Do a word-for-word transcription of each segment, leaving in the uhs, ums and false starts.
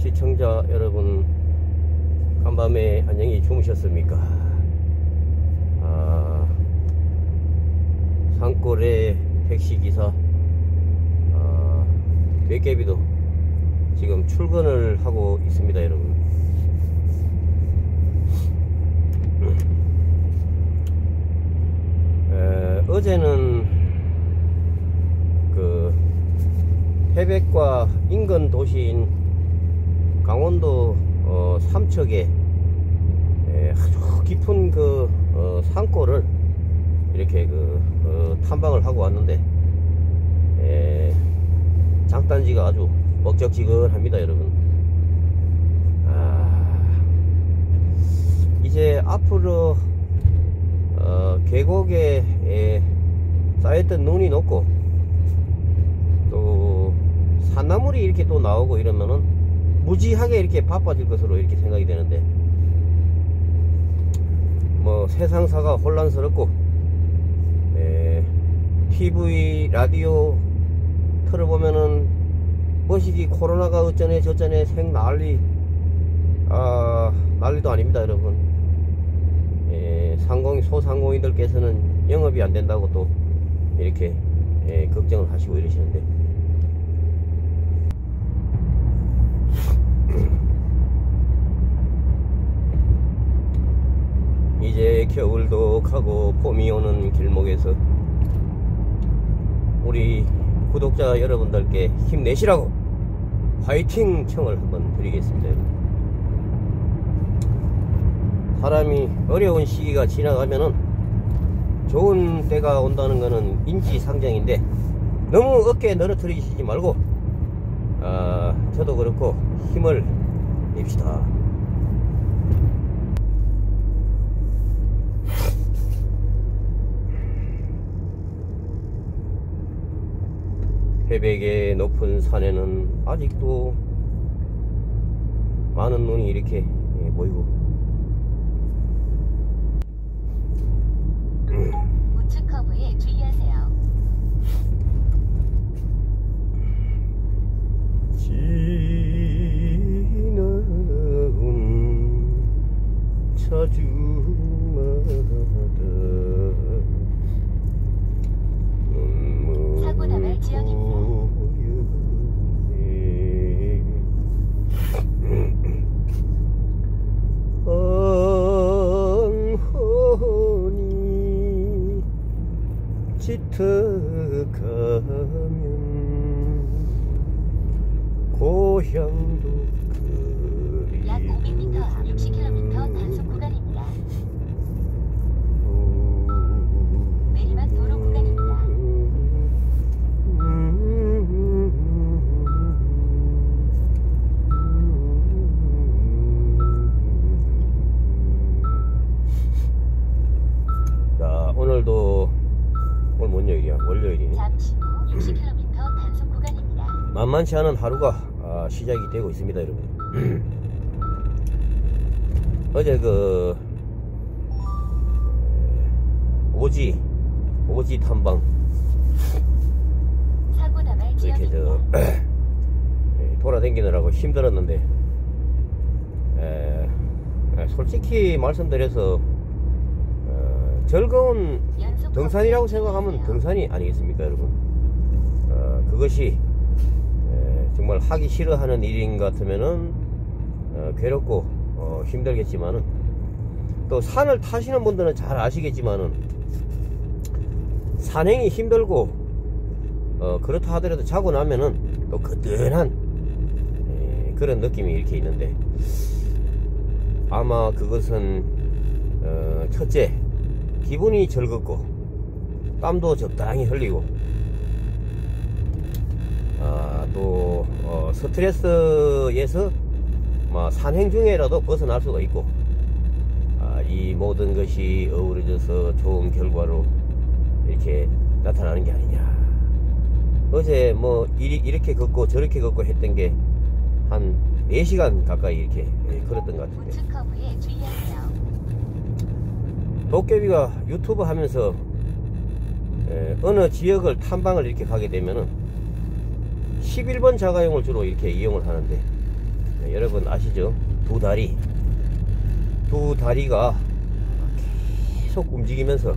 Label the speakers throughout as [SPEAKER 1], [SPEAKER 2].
[SPEAKER 1] 시청자 여러분, 간밤에 안녕히 주무셨습니까? 아, 산골의 택시기사 아, 되깨비도 지금 출근을 하고 있습니다, 여러분. 에, 어제는 그 태백과 인근 도시인 강원도 어, 삼척에 에, 아주 깊은 그 어, 산골을 이렇게 그 어, 탐방을 하고 왔는데 에, 장단지가 아주 먹적지근합니다, 여러분. 아, 이제 앞으로 어, 계곡에 에, 쌓였던 눈이 녹고 또 산나물이 이렇게 또 나오고 이러면은 무지하게 이렇게 바빠질 것으로 이렇게 생각이 되는데, 뭐 세상사가 혼란스럽고 에, 티비 라디오 틀어보면은 뭐시기 코로나가 어쩌네 저쩌네 생 난리, 아 난리도 아닙니다, 여러분. 에, 상공인 소상공인들께서는 영업이 안 된다고 또 이렇게 에, 걱정을 하시고 이러시는데, 이제 겨울도 가고 봄이 오는 길목에서 우리 구독자 여러분들께 힘내시라고 화이팅 청을 한번 드리겠습니다. 사람이 어려운 시기가 지나가면은 좋은 때가 온다는 것은 인지상정인데, 너무 어깨에 늘어뜨리시지 말고 아, 저도 그렇고 힘을 냅시다. 태백의 높은 산에는 아직도 많은 눈이 이렇게 보이고,
[SPEAKER 2] 우측 커브에 주의하세요.
[SPEAKER 1] 지나온 차주마다
[SPEAKER 2] 사고 나갈 지역입니다.
[SPEAKER 1] 엉혼이 짙어가면 고향도 그리
[SPEAKER 2] 약 오백 미터 앞 육십 킬로미터 단속 구간입니다. 내리막 도로 구간입니다.
[SPEAKER 1] 자, 오늘도 오늘 뭔 요일이야? 월요일이네.
[SPEAKER 2] 잠시 후 육십 킬로미터 단속 구간입니다.
[SPEAKER 1] 만만치 않은 하루가 아, 시작이 되고 있습니다, 여러분. 어제 그 오지 오지 탐방
[SPEAKER 2] 사고 나갈
[SPEAKER 1] 이렇게 저 돌아다니느라고 힘들었는데, 에, 에, 솔직히 말씀드려서 어, 즐거운 등산이라고 생각하면 등산이 아니겠습니까, 여러분? 어, 그것이 에, 정말 하기 싫어하는 일인 것 같으면은 어, 괴롭고 어, 힘들겠지만은, 또 산을 타시는 분들은 잘 아시겠지만은 산행이 힘들고 어, 그렇다 하더라도 자고 나면은 또 거뜬한 에, 그런 느낌이 이렇게 있는데, 아마 그것은 어, 첫째 기분이 즐겁고 땀도 적당히 흘리고, 아, 또 어, 스트레스에서 뭐 산행 중에라도 벗어날 수가 있고, 아, 이 모든 것이 어우러져서 좋은 결과로 이렇게 나타나는 게 아니냐. 어제 뭐 이리, 이렇게 걷고 저렇게 걷고 했던 게 한 네 시간 가까이 이렇게 걸었던 것 같은데,
[SPEAKER 2] 우측 커브에 주의하세요.
[SPEAKER 1] 도깨비가 유튜브 하면서 에, 어느 지역을 탐방을 이렇게 가게 되면은 십일 번 자가용을 주로 이렇게 이용을 하는데, 네, 여러분 아시죠? 두 다리 두 다리가 계속 움직이면서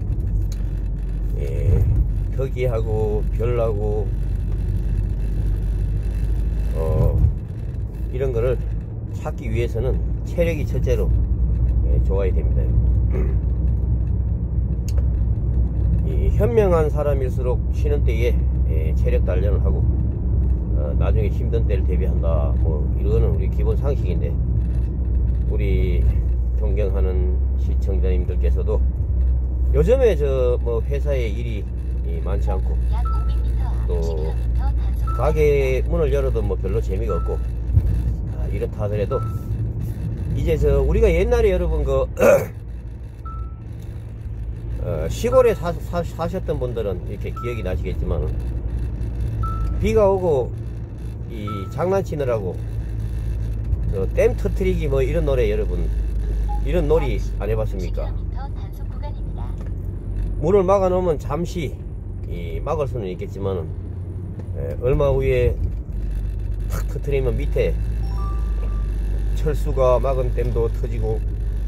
[SPEAKER 1] 예, 턱이하고 별하고 어, 이런 거를 찾기 위해서는 체력이 첫째로 예, 좋아야 됩니다. 이 현명한 사람일수록 쉬는 때에 예, 체력 단련을 하고 어, 나중에 힘든 때를 대비한다. 뭐 이거는 우리 기본 상식인데 우리 존경하는 시청자님들께서도 요즘에 저 뭐 회사에 일이 많지 않고
[SPEAKER 2] 약 오백 미터 앞
[SPEAKER 1] 또
[SPEAKER 2] 육십 킬로미터 단속
[SPEAKER 1] 가게 문을 열어도 뭐 별로 재미가 없고 아, 이렇다 하더라도 이제 저 우리가 옛날에 여러분 그 어, 시골에 사, 사, 사셨던 분들은 이렇게 기억이 나시겠지만 비가 오고 이 장난치느라고 댐 터트리기 뭐 이런 노래 여러분 이런 놀이 안 해봤습니까?
[SPEAKER 2] 육십 킬로미터 단속 구간입니다.
[SPEAKER 1] 문을 막아 놓으면 잠시 이 막을 수는 있겠지만은 에, 얼마 후에 탁 터트리면 밑에 철수가 막은 댐도 터지고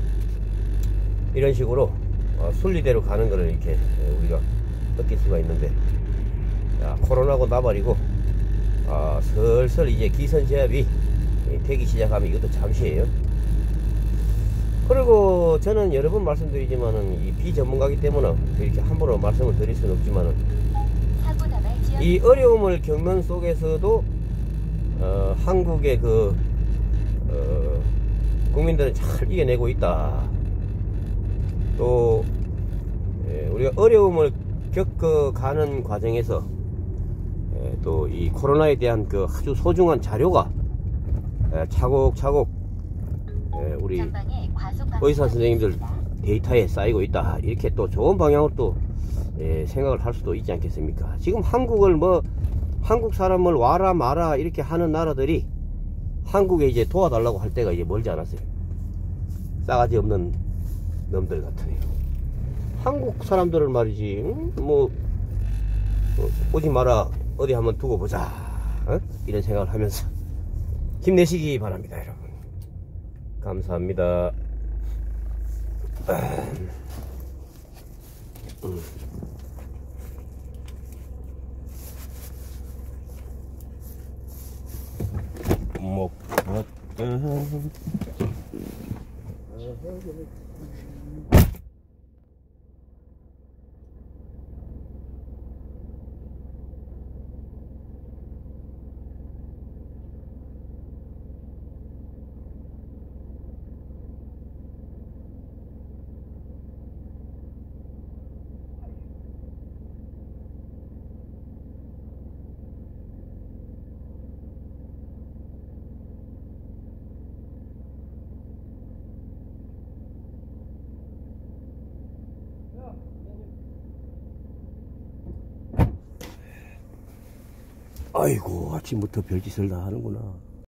[SPEAKER 1] 이런 식으로 어, 순리대로 가는 거를 이렇게 에, 우리가 느낄 수가 있는데 자, 코로나고 나발이고 아, 슬슬 이제 기선제압이 되기 시작하면 이것도 잠시예요. 그리고 저는 여러 번 말씀드리지만은 이 비전문가이기 때문에 이렇게 함부로 말씀을 드릴 수는 없지만은
[SPEAKER 2] 사고 나발 지역
[SPEAKER 1] 이 어려움을 겪는 속에서도 어, 한국의 그 어, 국민들은 잘 이겨내고 있다. 또 예, 우리가 어려움을 겪어가는 과정에서 예, 또 이 코로나에 대한 그 아주 소중한 자료가 예, 차곡차곡 예, 우리
[SPEAKER 2] 전방에 과속 방지턱이
[SPEAKER 1] 의사 선생님들
[SPEAKER 2] 있습니다.
[SPEAKER 1] 데이터에 쌓이고 있다. 이렇게 또 좋은 방향으로 또 예, 생각을 할 수도 있지 않겠습니까? 지금 한국을 뭐 한국 사람을 와라 마라 이렇게 하는 나라들이 한국에 이제 도와달라고 할 때가 이제 멀지 않았어요. 싸가지 없는 놈들 같으네요. 한국 사람들을 말이지 음? 뭐 어, 오지 마라 어디 한번 두고 보자 어? 이런 생각을 하면서 힘내시기 바랍니다. 여러분 감사합니다. 음. 목 아이고 아침부터 별짓을 다 하는구나.